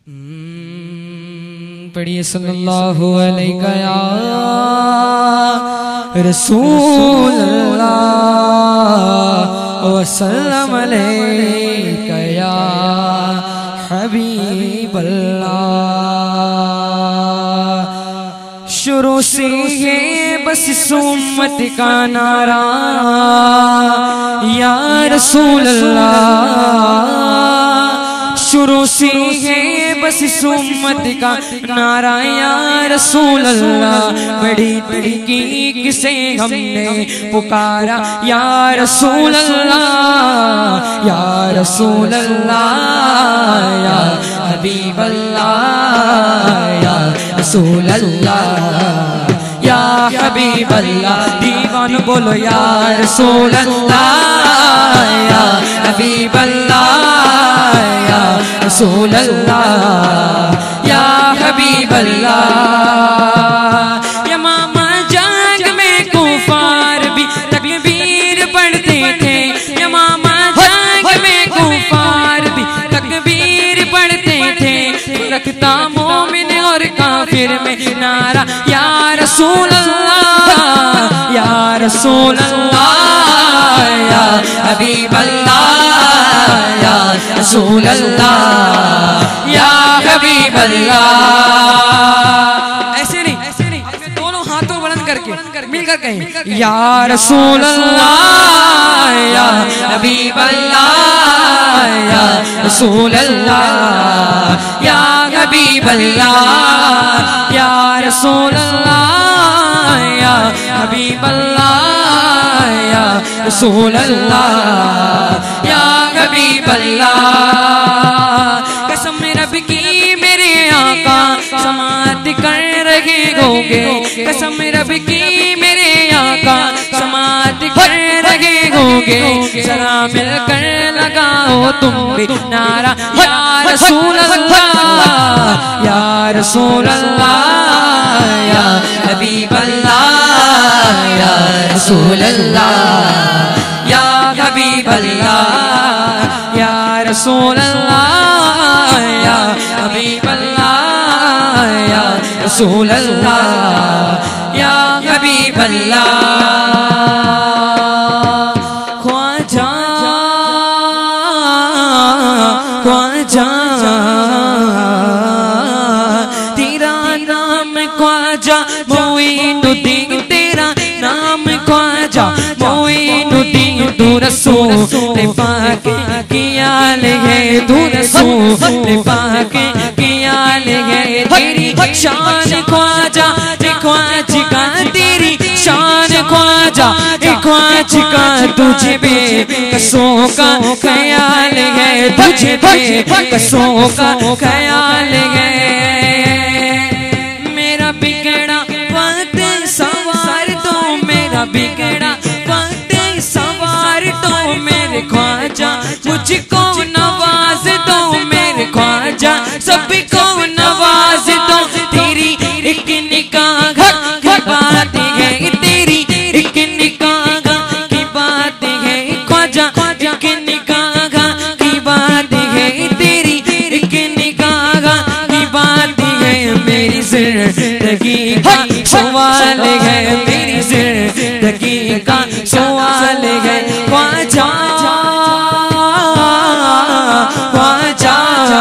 पढ़िए सल्लल्लाहु अलैहि या रसूल अल्लाह वसल्लम अलैका या हबीब अल्लाह। शुरू से है बस इस उम्मत का नारा या रसूल अल्लाह। शुरू से है बस इस उम्मत का नारा या रसूल अल्लाह। बड़ी तहकीक से हमने पुकारा या रसूल अल्लाह या रसूल अल्लाह या हबीब अल्लाह या रसूल अल्लाह या हबीब अल्लाह। दीवान बोलो या रसूल अल्लाह या हबीब अल्लाह या रसूल अल्लाह या हबीब अल्लाह। या मामा जंग में कुफार भी तकबीर पढ़ते थे। या मामा जंग में कुफार भी तकबीर पढ़ते थे। रखता मोमिन और काफिर में नारा या रसूल अल्लाह या रसूल अल्लाह या हबीब अल्लाह या रसूल अल्लाह या हबीब अल्लाह। ऐसे नहीं दोनों हाथों बुलंद करके मिलकर कहें या रसूल अल्लाह या हबीब अल्लाह या रसूल अल्लाह या हबीब अल्लाह या रसूल अल्लाह या हबीब अल्लाह या रसूल अल्लाह या हबीब अल्लाह। कसम रब की मेरे आका समात कर रहे होंगे। कसम रब की मेरे आका समात कर रहे होंगे। जरा मिलकर लगाओ तुम भी नारा या रसूल अल्लाह या रसूल अल्लाह या हबीब अल्लाह या रसूल अल्लाह या हबीब अल्लाह या रसूल अल्लाह या हबीब अल्लाह या रसूल अल्लाह या हबीब अल्लाह। ख्वाजा ख्वाजा तेरा नाम ख्वाजा मोइनुद्दीन। तेरा नाम ख्वाजा मोइनुद्दीन। तू रसूल पाक की आल है। तू रसूल पाक की आल है। तेरी शान ख्वाजा ख्वाजिका तेरी शान ख्वाजा ख्वाजिका। तुझे बेकसों का ख्याल है। तुझे बेकसों का ख्याल है। मेरा बिगड़ा वक्त सवार दो। मेरा बिगड़ा वक्त सवार दो मेरे ख्वाजा। मुझको नवाज दो मेरे ख्वाजा। सभी को नवाज दो। तेरी एक निगाह की बात है। तेरी एक निगाह की बात है ख्वाजा। एक निगाह की बात है। तेरी एक निगाह की बात है। मेरी जिंदगी का सवाल है। मेरी जिंदगी का सवाल है ख्वाजा ख्वाजा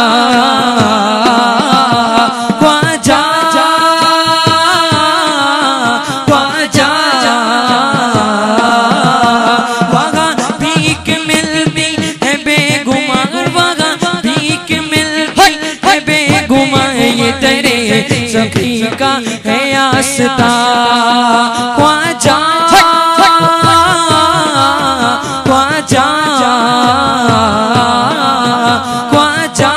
ख्वाजा ख्वाजा। वहाँ भीख मिलती है बेगुमान। वहाँ भीख मिलती है बेगुमान। ये तेरे सखी का है आस्था ख्वाजा ख्वाजा ख्वाजा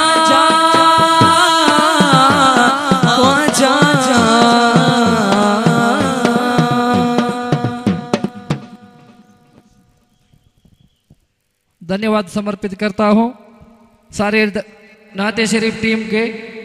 ख्वाजा। धन्यवाद समर्पित करता हूँ सारे नाते शरीफ टीम के